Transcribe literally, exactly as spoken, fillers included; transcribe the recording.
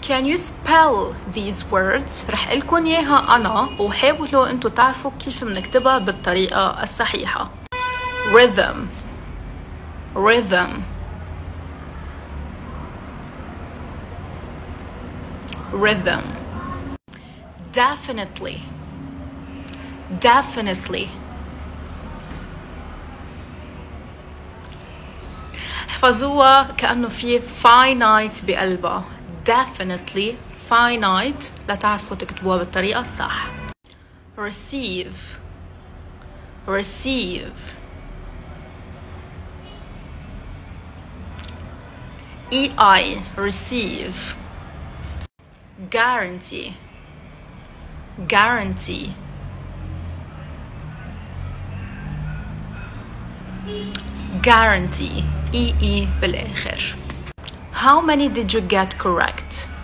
Can you spell these words؟ رح لكم إياها أنا وحاولوا أنتوا تعرفوا كيف بنكتبها بالطريقة الصحيحة. Rhythm rhythm rhythm definitely definitely احفظوها كأنه في finite بقلبها. definitely finite لتعرفوا تكتبوها بالطريقة الصح. receive receive ei receive guarantee guarantee guarantee ee بالآخر. How many did you get correct؟